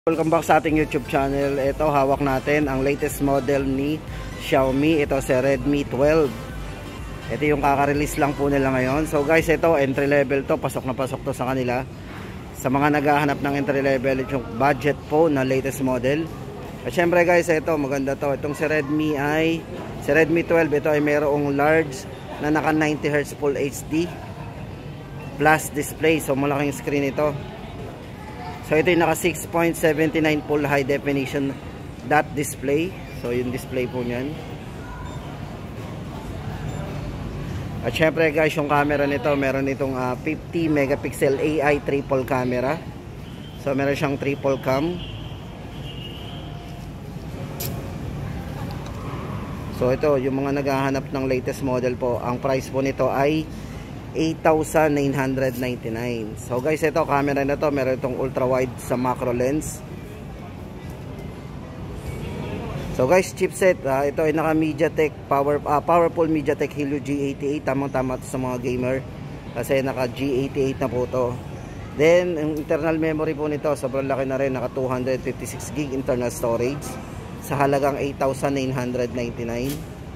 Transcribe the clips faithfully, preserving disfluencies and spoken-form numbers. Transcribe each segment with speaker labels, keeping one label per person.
Speaker 1: Welcome back sa ating YouTube channel. Ito, hawak natin ang latest model ni Xiaomi. Ito si Redmi twelve. Ito yung kaka-release lang po nila ngayon. So guys, ito entry level to. Pasok na pasok to sa kanila. Sa mga naghahanap ng entry level, ito yung budget po na latest model. At syempre guys, ito maganda to. Itong si Redmi ay si Redmi twelve. Ito ay mayroong large na naka ninety hertz Full H D plus display. So malaking screen ito. So ito yung naka six point seven nine full high definition dot display. So yung display po niyan. At syempre guys, yung camera nito, meron itong uh, fifty megapixel A I triple camera. So meron siyang triple cam. So ito, yung mga naghahanap ng latest model po, ang price po nito ay eight thousand nine hundred ninety-nine. So guys, ito camera na to, meron itong ultra wide sa macro lens. So guys, chipset, uh, ito ay naka MediaTek power, uh, powerful MediaTek Helio G eighty-eight. Tamang tama to sa mga gamer kasi naka G eighty-eight na po to. Then ang internal memory po nito, sobrang laki na rin, naka two fifty-six gig internal storage sa halagang eight thousand nine hundred ninety-nine.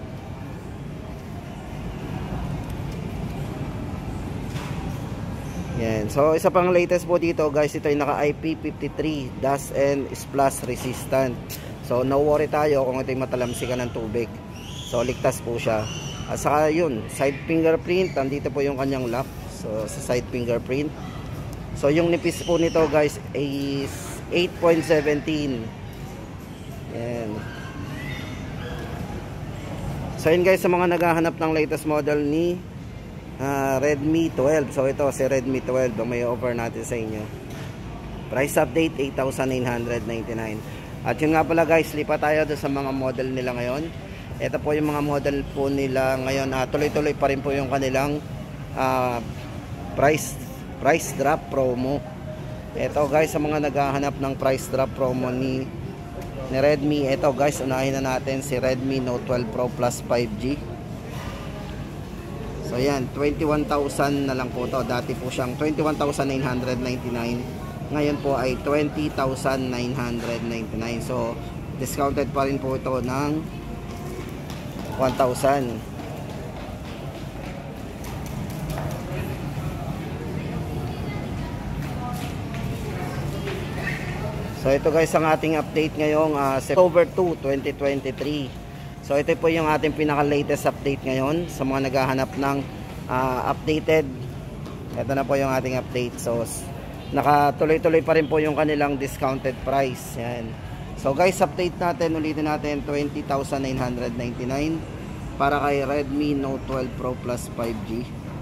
Speaker 1: Yan. So isa pang latest po dito guys, ito ay naka I P fifty-three dust and splash resistant. So no worry tayo kung ito ay matalamsikan ng tubig. So ligtas po siya. At saka yun, side fingerprint, andito po yung kanyang lock. So sa side fingerprint. So yung nipis po nito guys is eight point one seven. Yan. So yun guys, sa mga naghahanap ng latest model ni Uh, Redmi twelve. So ito si Redmi twelve, may offer natin sa inyo. Price update eight thousand nine hundred ninety-nine. At yun nga pala guys, lipat tayo doon sa mga model nila ngayon. Ito po yung mga model po nila ngayon. uh, Tuloy-tuloy pa rin po yung kanilang uh, price price drop promo. Ito guys, sa mga naghahanap ng price drop promo ni, ni Redmi, ito guys, unahin na natin si Redmi Note twelve Pro Plus five G. So yan, twenty-one thousand na lang po to. Dati po siyang twenty-one thousand nine hundred ninety-nine. Ngayon po ay twenty thousand nine hundred ninety-nine. So discounted pa rin po ito ng one thousand. So ito guys ang ating update ngayong uh, October two, twenty twenty-three. So ito po yung ating pinaka latest update ngayon sa mga naghahanap ng uh, updated. Ito na po yung ating update. So nakatuloy-tuloy pa rin po yung kanilang discounted price. Yan. So guys, update natin, ulitin natin, twenty thousand nine hundred ninety-nine para kay Redmi Note twelve Pro Plus five G.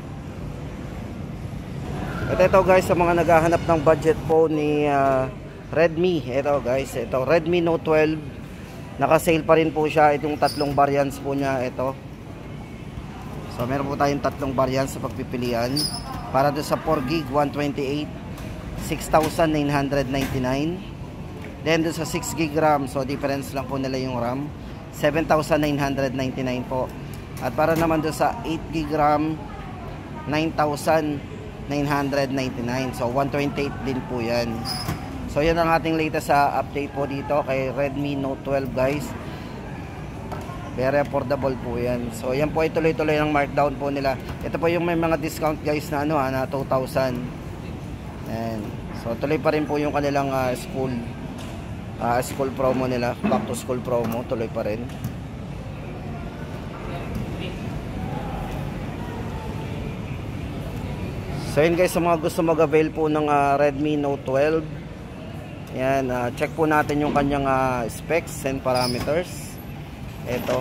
Speaker 1: At ito guys, sa mga naghahanap ng budget po ni uh, Redmi, ito guys, ito Redmi Note twelve. Naka-sale pa rin po siya. Itong tatlong variants po niya ito. So meron po tayong tatlong variants sa pagpipilian. Para doon sa four gig one twenty-eight, six thousand nine hundred ninety-nine. Then doon sa six gig RAM, so difference lang po nila yung RAM, seven thousand nine hundred ninety-nine po. At para naman doon sa eight gig RAM, nine thousand nine hundred ninety-nine. So one twenty-eight din po yan. So yan ang ating latest sa uh, update po dito kay Redmi Note twelve guys. Very affordable po yan. So yan po ay tuloy-tuloy ng markdown po nila. Ito po yung may mga discount guys na ano ha, na two thousand. And so tuloy pa rin po yung kanilang uh, school uh, school promo nila, back to school promo, tuloy pa rin. So yun guys, sa mga gusto mag-avail po ng uh, Redmi Note twelve, yan, uh, check po natin yung kanyang uh, specs and parameters. Ito.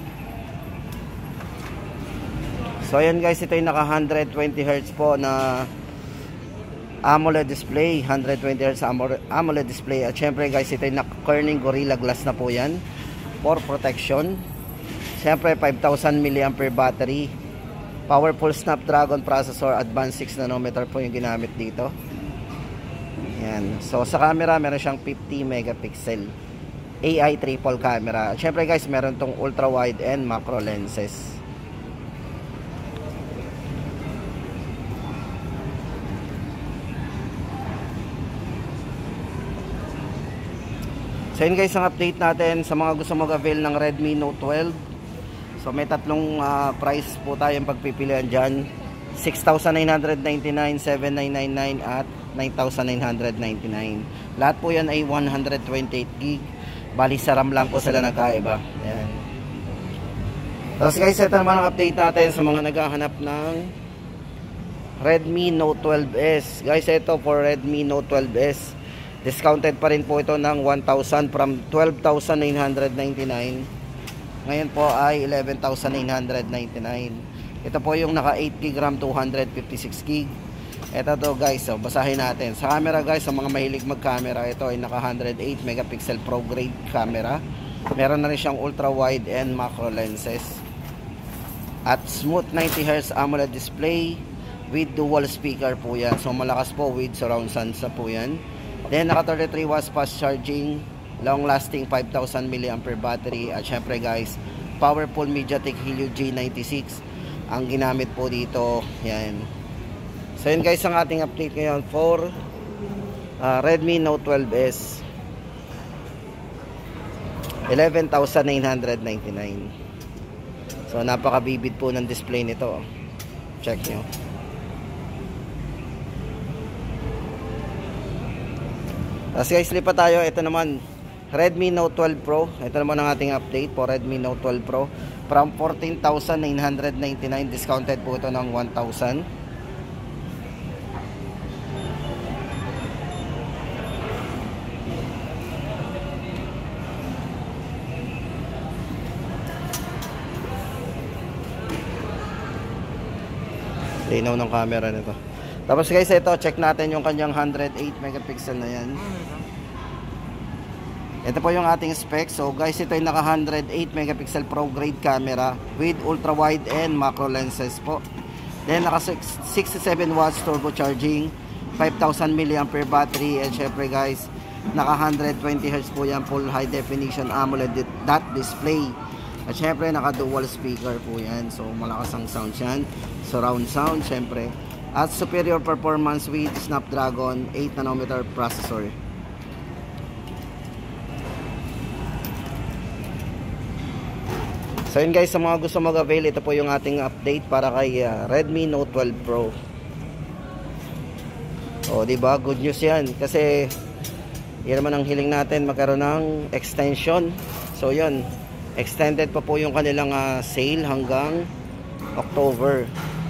Speaker 1: So ayan guys, ito yung naka one twenty hertz po na AMOLED display, one twenty hertz AMOLED display. At syempre guys, ito yung naka Corning Gorilla Glass na po yan for protection. Syempre five thousand milliampere battery, powerful Snapdragon processor, advanced six nanometer po yung ginamit dito. Yan. So sa camera, meron siyang fifty megapixel A I triple camera. At syempre guys, meron tong ultra wide and macro lenses. So yun guys, ang update natin sa mga gusto mag-avail ng Redmi Note twelve. So may tatlong uh, price po tayong pagpipilian dyan. six thousand nine hundred ninety-nine, seven thousand nine hundred ninety-nine at nine thousand nine hundred ninety-nine. Lahat po yan ay one hundred twenty-eight gig. Bali sa RAM lang po sila nagkaiba. Ayan. Tapos guys, ito naman ang update natin sa mga naghahanap ng Redmi Note twelve S. Guys, ito for Redmi Note twelve S. Discounted pa rin po ito ng one thousand from twelve thousand nine hundred ninety-nine. Ngayon po ay eleven thousand nine hundred ninety-nine. Ito po yung naka eight gig RAM, two hundred fifty-six gig. Ito to guys, so basahin natin. Sa camera guys, sa mga mahilig mag-camera, ito ay naka one hundred eight megapixel pro grade camera. Meron na rin siyang ultra wide and macro lenses. At smooth ninety hertz AMOLED display with dual speaker po yan. So malakas po with surround sound sa po yan. Then naka thirty-three watts fast charging, long lasting five thousand milliamp hour battery. At syempre guys, powerful MediaTek Helio G ninety-six ang ginamit po dito. Yan. So yun guys, ang ating update ngayon for uh, Redmi Note twelve S. eleven thousand nine hundred ninety-nine. So napaka-vivid po ng display nito. Check nyo. Tapos guys, lipat tayo. Ito naman Redmi Note twelve Pro. Ito naman ang ating update for Redmi Note twelve Pro. From fourteen thousand nine hundred ninety-nine, discounted po ito ng one thousand. Linaw ng camera nito. Tapos guys, ito check natin yung kanyang one hundred eight megapixel na yan. Ito po yung ating specs. So guys, ito ay naka one hundred eight megapixel pro grade camera with ultra wide and macro lenses po. Then naka sixty-seven watts turbo charging, five thousand milliamp hour battery, and syempre guys, naka one hundred twenty hertz po yan, full high definition AMOLED dot display. At syempre naka dual speaker po yan. So malakas ang sound yan, surround sound syempre. At superior performance with Snapdragon eight nanometer processor. So yun guys, sa mga gusto mag-avail, ito po yung ating update para kay uh, Redmi Note twelve Pro. O di ba, good news yan kasi yan naman ang hiling natin, magkaroon ng extension. So yun, extended pa po yung kanilang uh, sale hanggang October.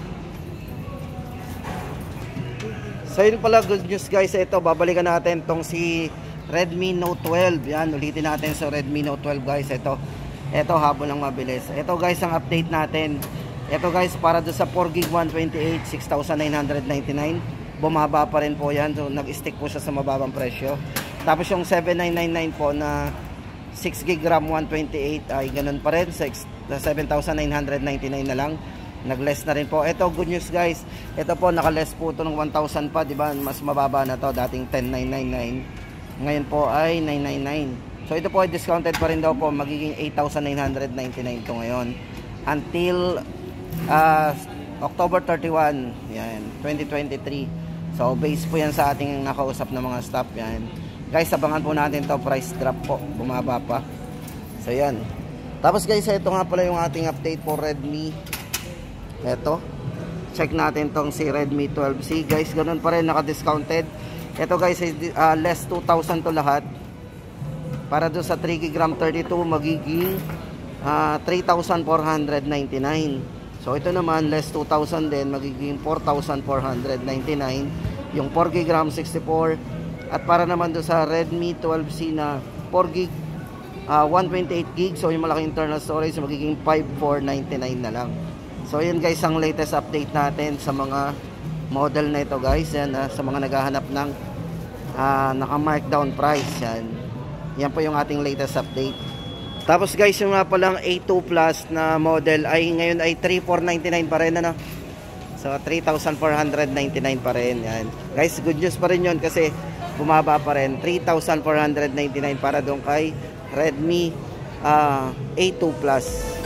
Speaker 1: So yun pala, good news guys. Ito, babalikan natin tong si Redmi Note twelve. Yan, ulitin natin sa Redmi Note twelve guys. Ito, ito habol ng mabilis. Ito guys, ang update natin. Ito guys, para do sa four gig one twenty-eight, six thousand nine hundred ninety-nine. Bumaba pa rin po yan. So nag-stick po siya sa mababang presyo. Tapos yung seven thousand nine hundred ninety-nine po na six gig RAM one twenty-eight ay ganun pa rin, seven thousand nine hundred ninety-nine na lang. Nag-less na rin po. Ito, good news guys. Ito po, naka-less po ito ng one thousand pa, di ba? Mas mababa na to, dating ten thousand nine hundred ninety-nine. Ngayon po ay nine hundred ninety-nine. So ito po ay discounted pa rin daw po, magiging eight thousand nine hundred ninety-nine to ngayon until uh, October thirty-first, yan, twenty twenty-three. So base po yan sa ating nakausap na mga staff yan. Guys, abangan po natin to, price drop po, bumaba pa. So yan. Tapos guys, ito nga pala yung ating update for Redmi. Ito, check natin tong si Redmi twelve C. Guys, ganun pa rin, naka-discounted. Ito guys, uh, less two thousand to lahat. Para doon sa three gig RAM thirty-two, magiging uh, three thousand four hundred ninety-nine. So ito naman, less two thousand din, magiging four thousand four hundred ninety-nine. Yung four gig RAM sixty-four. At para naman doon sa Redmi twelve C na four gig uh, one twenty-eight gig, so yung malaking internal storage, magiging five thousand four hundred ninety-nine na lang. So yun guys, ang latest update natin sa mga model na ito guys. Yan, uh, sa mga naghahanap ng uh, naka markdown price. Yan. Yan po yung ating latest update. Tapos guys, yung nga palang A two Plus na model ay ngayon ay three thousand four hundred ninety-nine pa rin, ano? So three thousand four hundred ninety-nine pa rin. Yan. Guys, good news pa rin yun kasi bumaba pa rin. three thousand four hundred ninety-nine para doon kay Redmi uh, A two Plus.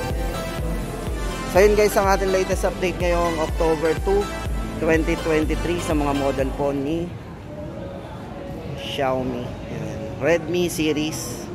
Speaker 1: So yun guys, ang ating latest update ngayong October two, twenty twenty-three sa mga model po ni Xiaomi. Yan. Redmi series.